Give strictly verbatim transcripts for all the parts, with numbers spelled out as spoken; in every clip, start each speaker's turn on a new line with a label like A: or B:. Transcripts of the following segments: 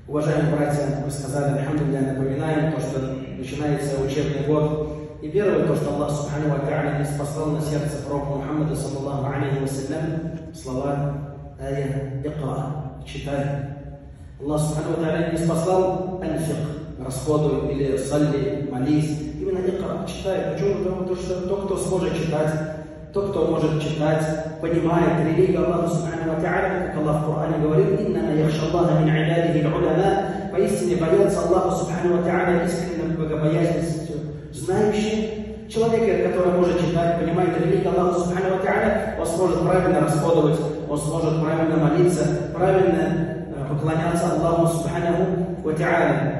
A: Уважаемые братья, вы сказали, альхамдулилля, напоминаем то, что начинается учебный год. И первое, то, что Аллах Субхану ва Тааля ниспослал на сердце пророка Мухаммада, саллаллаху алейхи вассалям, слова «Ая икра» – читай. Аллах Субхану ва Тааля ниспослал «Анфик» – расходуй или «Салли», молись. Именно икра – читай. Почему? Потому что тот, кто сможет читать, тот, кто может читать, понимает религию Аллаха Субхану ва Тааля, как Аллах в Коране говорит, «Иннама яхша Аллаха мин ибадихи аль-уляма», поистине боятся Аллаха Субхану ва Тааля искренним богобоязненностью, знающий человек, который может читать, понимает религию Аллаха Субхану ва Тааля, он сможет правильно расходовать, он сможет правильно молиться, правильно поклоняться Аллаху Субхану ва Тааля.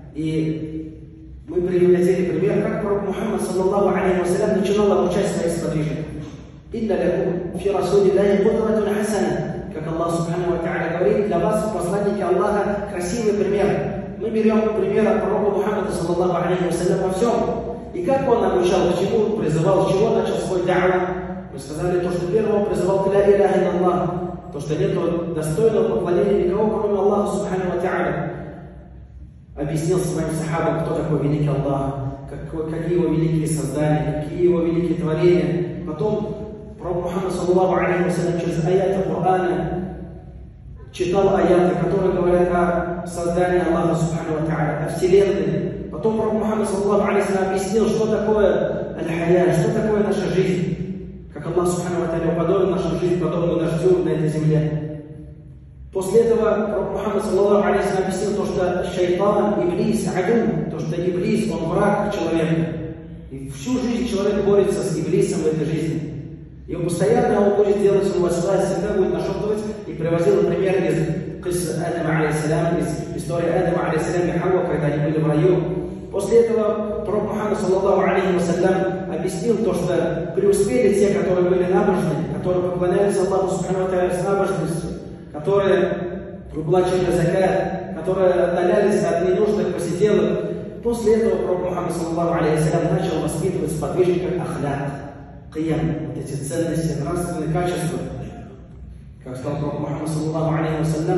A: И мы приводили пример, как пророк Мухаммад, саллаллаху алейхи вассалям, начинал обучать своих сподвижников. «Инна лакум фи расулиллахи кудватун хасана», как Аллах Субхану ва Тааля говорит, для вас, посланники Аллаха, красивый пример. Мы берем пример от пророка Мухаммада, саллаллаху алейхи вассалям, во всем. И как он обучал, к чему призывал, с чего начал свой да'ва. Мы сказали, то, что первого призывал к ля иляха илlallah, то, что нет достойного поклонения никого, кроме Аллаха Субхану ва Тааля. Объяснил своим сахабам, кто такой великий Аллах, как, какие его великие создания, какие его великие творения. Потом пророк Мухаммад, саллаллаху алейхи вассалям, через аяты Корана читал аяты, которые говорят о создании Аллаха Субхану ва Тааля, о вселенной. Потом пророк Мухаммад, саллаллаху алейхи вассалям, объяснил, что такое аль-хая, что такое наша жизнь. Как Аллах Субхану ва Тааля уподобил нашу жизнь подобную дождю на этой земле. После этого пророк Мухаммад, саллаллаху алейхи вассалям, объяснил то, что шайтан, иблис, аду, то, что иблис, он враг человека. И всю жизнь человек борется с иблисом в этой жизни. И он постоянно он будет делать свой васвас, всегда будет нашептывать. И приводил пример из кисса Адама алейхиссалям, из истории Адама алейхиссалям и Хавва, когда они были в раю. После этого пророк Мухаммад, саллаллаху алейхи вассалям, объяснил то, что преуспели те, которые были набожны, которые поклонялись Аллаху Субхану ва Тааля с набожностью, которые выплачивали закат, которые отдалялись от ненужных посиделок. После этого пророк Мухаммад, саллаллаху алейхи вассалям, начал воспитывать в сподвижниках ахляк, киям, вот эти ценности, нравственные качества. Как сказал пророк Мухаммад, саллаллаху алейхи вассалям,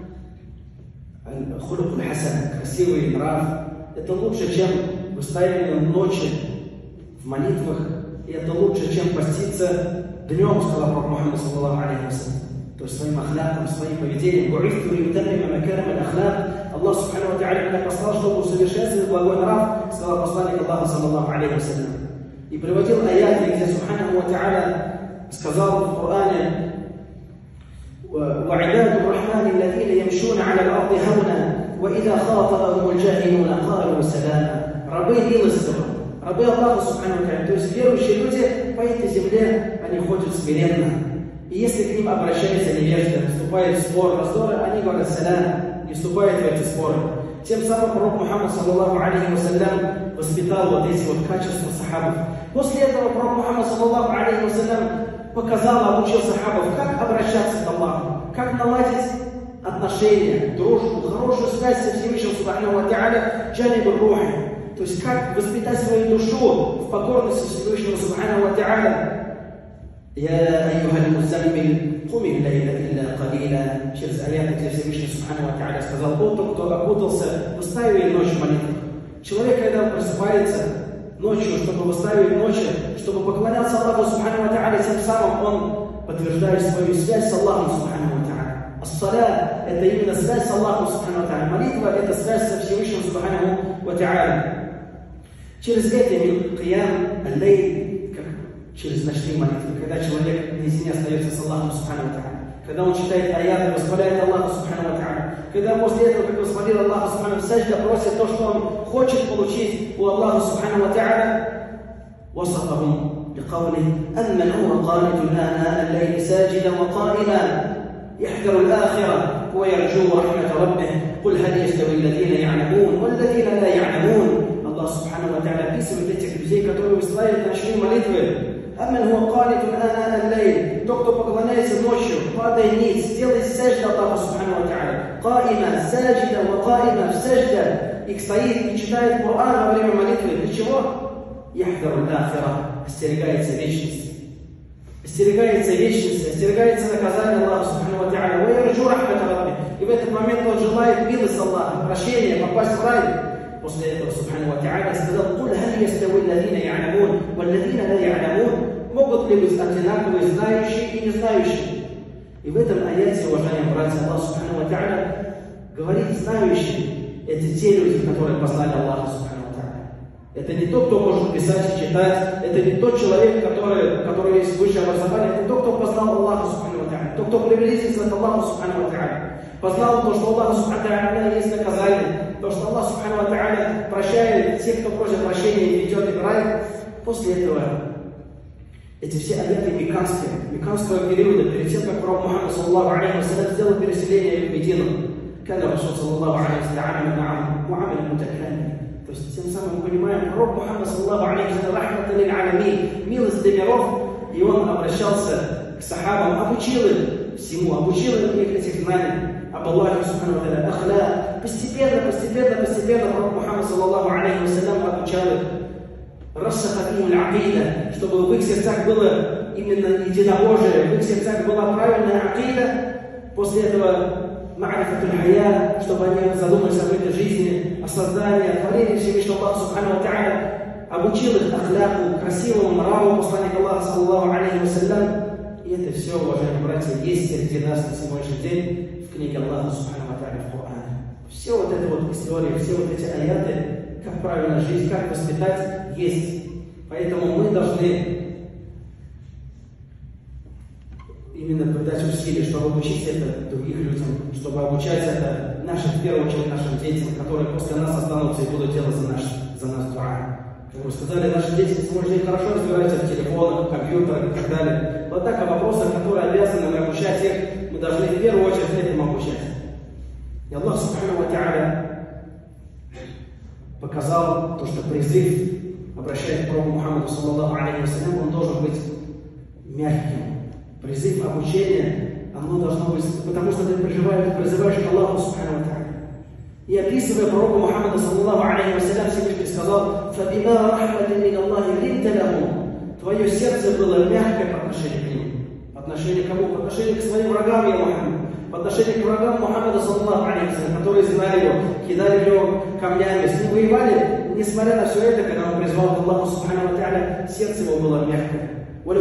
A: хулук аль-хасан, красивый нрав, это лучше, чем выстаивание ночи в молитвах, и это лучше, чем поститься днем, сказал пророк Мухаммад, саллаллаху алейхи вассалям. То есть своим ахляком, своим поведением. Аллах Субхану ва Тааля меня послал, чтобы усовершенствовать благой нрав, сказал посланник Аллаха, саллаллаху алейхи вассалям. И приводил аяты, где Субхану ва Тааля сказал в Коране: وَعِبَادُ الرَّحْمَنِ الَّذِينَ يَمْشُونَ عَلَى الْأَرْضِ هَوْنًا وَإِذَا خَاطَبَهُمُ الْجَاهِلُونَ قَالُوا سَلَامًا. Рабы милостивы, рабы Аллаха Субхану ва Тааля, то есть верующие люди по этой земле, они ходят смиренно. И если к ним обращаются невежды, вступает в спор, раздоры, они говорят «салям», не вступают в эти споры. Тем самым пророк Мухаммад, саллаллаху алейхи вассалям, воспитал вот эти вот качества сахабов. После этого пророк Мухаммад, саллаллаху алейхи вассалям, показал, обучил сахабов, как обращаться к Аллаху, как наладить отношения, дружбу, хорошую связь со Всевышним Субхану ва Тааля, джаниб рухи. То есть как воспитать свою душу в покорности Всевышнему Субхану ва Тааля. يا أيها المزمل قم الليل إلا قليلا. Через аяты, где Всевышний Субхану ва Тааля сказал: «О, тот, кто окутался, выставили ночь в молитву». Человек, когда он просыпается ночью, чтобы выставить ночь, чтобы поклоняться Аллаху Субхану ва Тааля, тем самым он подтверждает свою связь с Аллахом Субхану ва Тааля. Ас-саля – это именно связь с Аллахом Субхану ва Тааля. Молитва – это связь со Всевышним Субхану ва Тааля. Через это киям, аль-лейл, через ночные молитвы, когда человек наедине остается с Аллахом Субхану ва Тааля, когда он читает аяты, восхваляет Аллаха Субхану ва Тааля, когда после этого, как восхвалил Аллаха Субхану ва Тааля, просит то, что он хочет получить у Аллаха Субхану ва Тааля, وصفهم بقوله أمن هو قانت آناء الليل ساجدا وقائما يحذر الآخرة ويرجو رحمة ربه قل هل يستوي الذين يعلمون والذين لا يعلمون. Аллах Субхану ва Тааля описывает этих людей, которые выстраивают ночные молитвы. Амин хуа канитун ана аль-лейл, тот, кто поклоняется ночью, падай ниц, делай сажда Аллаху Субхану ва Тааля. Каима, саджида, ва каима, сажда, и стоит и читает Коран во время молитвы. Для чего? Яхдару аль-ахира, остерегается вечности. остерегается вечности, остерегается наказания Аллаха Субхану ва Тааля, ва ярджу рахмата рабби. И в этот момент он желает милость Аллаха, прощения, попасть в рай. После этого Субхану ва Тааля сказал: «Куль халь ястави аллазина я'ламун валлазина ла я'ламун». Могут ли быть одинаковые знающие и не знающие? И в этом аяте, уважаемые братья, Аллах Субхану ва Тааля говорит: знающие — это те люди, которые познали Аллаха Субхану ва Тааля. Это не тот, кто может писать и читать, это не тот человек, который, который есть высшее образование, это тот, кто познал Аллаха Субхану ва Тааля, тот, кто приблизился к Аллаху Субхану ва Тааля, познал то, что Аллах Субхану ва Тааля есть наказание, то, что Аллах Субхану ва Тааля прощает тех, кто просит прощения и ведет их в рай. После этого эти все аяты мекканские, мекканского периода, перед тем, как пророк Мухаммад саллаллаху алейхи ва саллям сделал переселение в Медину, когда Расул саллаллаху алейхи ва саллям муамиль мутакалим. То есть тем самым мы понимаем, пророк Мухаммад саллаллаху алейхи ва саллям рахматан лиль алямин, милость для миров, и он обращался к сахабам, обучил их всему, обучил их этих знаний об Аллахе Субхану ва Тааля, ахля. Постепенно, постепенно, постепенно пророк Мухаммад саллаллаху алейхи ва саллям обучал их, чтобы в их сердцах было именно единобожие, в их сердцах была правильная акида. После этого ма'рифатуль хая, чтобы они задумались об этой жизни, о создании, о творении Всевышнего Аллаха Субхану ва Тааля, обучил их ахляку, красивому нраву посланника Аллаха саллаллаху алейхи ва саллям. И это все, уважаемые братья, есть среди нас на сегодняшний день в книге Аллаха Субхану ва Тааля, в Коране. Все вот это вот истории, все вот эти аяты, как правильно жить, как воспитать, есть. Поэтому мы должны именно придать усилия, чтобы обучить это других людям, чтобы обучать это нашим, в первую очередь, нашим детям, которые после нас останутся и будут делать за, наш, за нас дуа. Как вы сказали, наши дети, может, и хорошо разбираются в телефонах, компьютерах и так далее. Но так о вопросах, которые обязаны мы обучать их, мы должны в первую очередь этим обучать. И Аллах Субхану ва Тааля показал то, что призыв, обращаясь к пророку Мухаммаду саллаллаху алейхи ва саллям, он должен быть мягким. Призыв обучения, оно должно быть, потому что ты призываешь, призываешь к Аллаху Субхану ва Тааля. И описывая пророку Мухаммаду саллаллаху алейхи ва саллям, Всевышний сказал: «Фабима рахматин мин Аллахи линта лахум». Твое сердце было мягкое по отношению к ним. По отношению к кому? По отношению к своим врагам, я Мухаммад. По отношению к врагам Мухаммада саллаллаху алейхи ва саллям, которые знали его, кидали его камнями, с ним воевали. Несмотря на все это, когда он призвал к Аллаху Субхану ва Тааля, сердце его было мягкое. А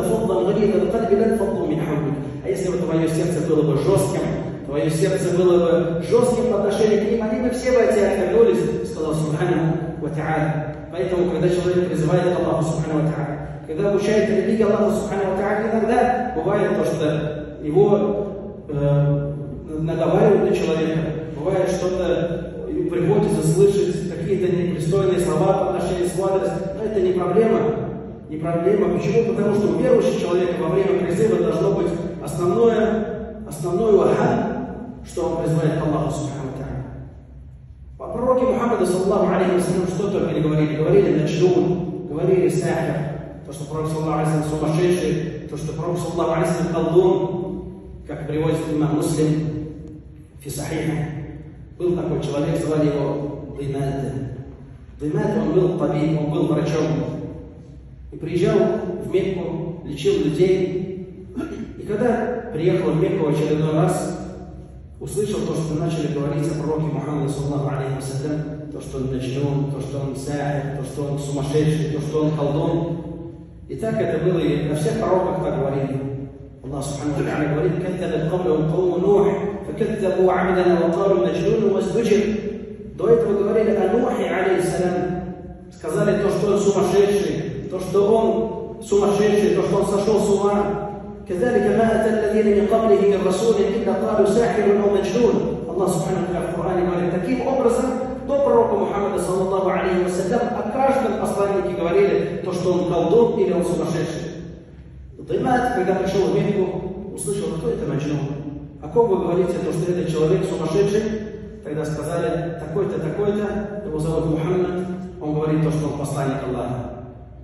A: если бы твое сердце было бы жестким, твое сердце было бы жестким по отношению к ним, они бы все бы от тебя отвернулись, сказал Субхану ва Тааля. Поэтому, когда человек призывает к Аллаху Субхану ва Тааля, когда обучает религии Аллаху Субхану ва Тааля, иногда бывает то, что его э, наговаривают на человека, бывает что-то, приходится слышать какие-то непристойные слова по отношению к адрес, но это не проблема. Не проблема. Почему? Потому что у верующего человека во время призыва должно быть основное, основной вахад, что он призывает к Аллаху Субхану ва Тааля. По пророке Мухаммаду саллаллаху алейхи ва саллям что только не говорили. Говорили надждун, говорили сахир, то, что пророк саллаллаху алейхи ва саллям сумасшедший, то, что пророк саллаллаху алейхи ва саллям колдун, как приводит имам Муслим фи сахиха. Был такой человек, звали его Димат. Димат, он был табиб, он был врачом. И приезжал в Мекку, лечил людей. И когда приехал в Мекку в очередной раз, услышал то, что начали говорить о пророке Мухаммаде саллаллаху алейхи ва саллям, то, что он надждун, то, что он сахир, то, что он сумасшедший, то, что он колдун. И так это было и о всех пророках так говорили. Аллах Субхану ва Тааля говорит: «Кадзабат каблахум кауму Нух, факадзабу абдана ва калу маджнун вазджур». До этого говорили о Нухе алейхиссалям, сказали то, что он сумасшедший, то, что он сумасшедший, то, что он сошел с ума. كذلك ما أتى الذين من قبله من رسول إلا قالوا ساحر أو مجنون. Аллах Субхану ва Тааля в Коране говорит: таким образом до пророка Мухаммада саллаллаху алейхи ва саллям о каждом посланнике говорили то, что он колдун или он сумасшедший. Димат, когда пришел в Мекку, услышал: кто это маджнун? О ком вы говорите, то, что этот человек сумасшедший? Тогда сказали: такой-то, такой-то, его зовут Мухаммад, он говорит то, что он посланник Аллаха.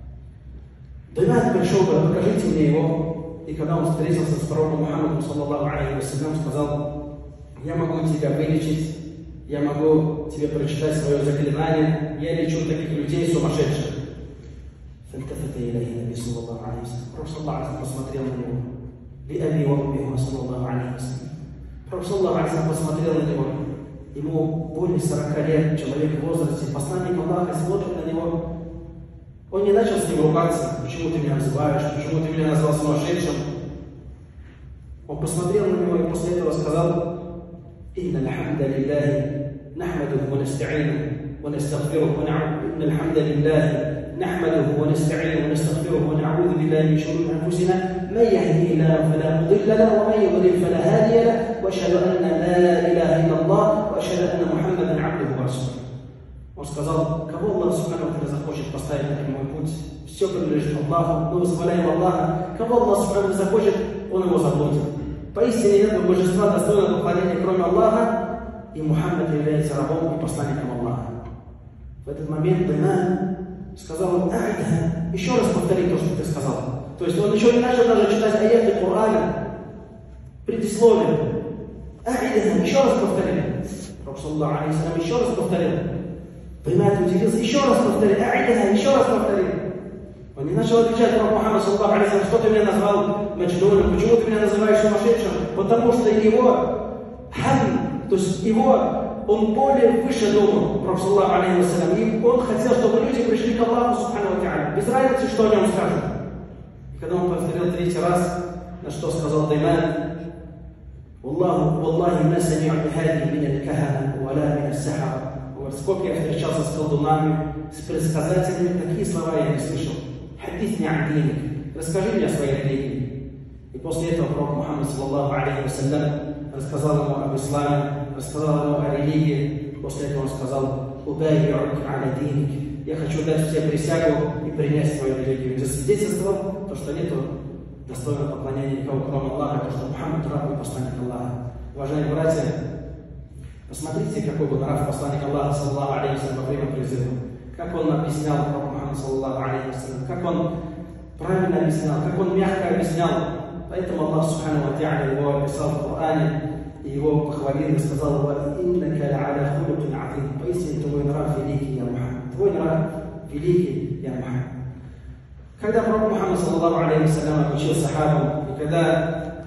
A: Димат пришел, говорит: покажите мне его. И когда он встретился с пророком Мухаммадом саллаллаху алейхи ва саллям, сказал: я могу тебя вылечить, я могу тебе прочитать свое заклинание, я лечу таких людей сумасшедших. فالتفت إليه النبي صلى الله عليه وسلم. Пророк саллаллаху алейхи вассалям посмотрел на него. بأبي وأمه саллаллаху алейхи вассалям. Пророк саллаллаху алейхи вассалям посмотрел на него. Ему более сорока лет, человек в возрасте, посланник Аллаха смотрит на него. Он не начал с ним ругаться: почему ты меня называешь, почему ты меня назвал сумасшедшим. Он посмотрел на него и после этого сказал: إن الحمد لله نحمده ونستعينه ونستغفره ونعوذ إن الحمد لله نحمده ونستعينه ونستغفره ونعوذ بالله من شرور أنفسنا من يهده الله فلا مضل له ومن يضلل فلا هادي له وأشهد أن لا إله إلا الله وأشهد أن محمدا عبده ورسوله. Он сказал: кого Аллах Субхану ва Тааля захочет поставить на прямой путь, все принадлежит Аллаху, мы восхваляем Аллаха. Кого Аллах Субхану ва Тааля захочет, Он его заботит. Поистине нет божества достойного поклонения, кроме Аллаха, и Мухаммад является рабом и посланником Аллаха. В этот момент Дайман сказал: А'ида, еще раз повтори то, что ты сказал. То есть он еще не начал даже читать аяты Корана, предисловие. А'ида, еще раз повтори. Пророк саллаллаху алейхи вассалям еще раз повторил. Дайман удивился: еще раз повтори. А'ида, еще раз повтори. Он не начал отвечать: Пророк Мухаммад саллаллаху алейхи вассалям, что ты меня назвал маджнуном, почему ты меня называешь сумасшедшим? Потому что его хам, то есть его, он более выше думал, Пророк саллаллаху алейхи вассалям, и он хотел, чтобы люди пришли к Аллаху Субхану ва Тааля, без разницы, что о нем скажут. И когда он повторил третий раз, на что сказал Дайман: Аллаху, Аллахи, ма сами'у бихади мин аль-кахана, вала мин аль-сахара. Сколько я встречался с колдунами, с предсказателями, такие слова я не слышал. Хадис не ан диник, расскажи мне о своей религии. И после этого Пророк Мухаммад саллаллаху алейхи вассалям рассказал ему об исламе, рассказал ему о религии. После этого он сказал: убайю'к аля диник, я хочу дать тебе присягу и принять свою религию. Это свидетельство, то, что нет достойного поклонения никого, кроме Аллаха, то, что Мухаммад раб и посланник Аллаха. Уважаемые братья, посмотрите, какой был нрав посланник Аллаха саллаллаху алейхи вассалям во время призыва. Как он объяснял Пророк Мухаммад саллаллаху алейхи вассалям, как он правильно объяснял, как он мягко объяснял. Поэтому Аллах Субхану ва Тааля его описал в Коране, и его похвалил и сказал: «Ва иннака ла'аля хулукин азим». Поистине твой нрав великий, я Мухаммад. Твой нрав великий, я Мухаммад. Когда Пророк Мухаммад саллаллаху алейхи вассалям обучил сахабам, и когда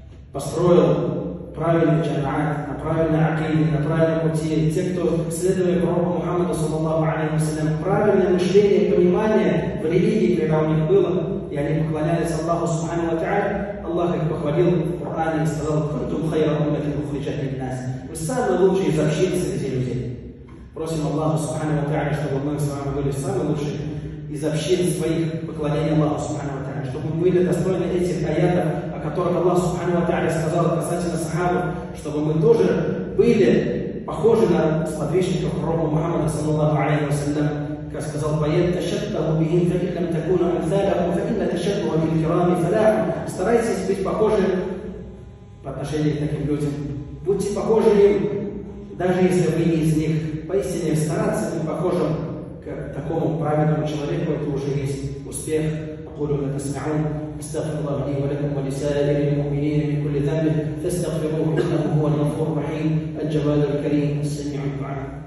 A: построил правильный джамаат, на правильной акиде, на правильном пути, те, кто следовали Пророку Мухаммаду саллаллаху алейхи вассалям, правильное мышление, понимание в религии, когда у них было, и они поклонялись Аллаху Субхану ва Тааля, Аллах их похвалил в Коране и сказал: «Кунтум хайра умматин ухриджат лин-нас». Вы самые лучшие из общин среди людей. Просим Аллаху Субхану ва Тааля, чтобы мы с вами были самые лучшие из общин своих поклонений Аллаху Субхану ва Тааля, чтобы мы были достойны этих аятов, о которых Аллах Субхану ва Тааля сказал касательно сахабов, чтобы мы тоже были похожи на сподвижников Пророка Мухаммада саллаллаху алейхи вассалям. Как сказал поэт: «Ташаббаху бихим, фа ин лам такуну амсалахум, фа инна ташаббуха бил кирами фалах». Старайтесь быть похожи по отношению к таким людям. Будьте похожи им, даже если вы не из них. Поистине стараться быть похожим к такому праведному человеку, это уже есть успех. أقول ما تسمعون أستغفر الله لي ولكم ولسائر المؤمنين من كل ذنب فاستغفروه إنه هو الغفور الرحيم الجواد الكريم السميع الدعاء.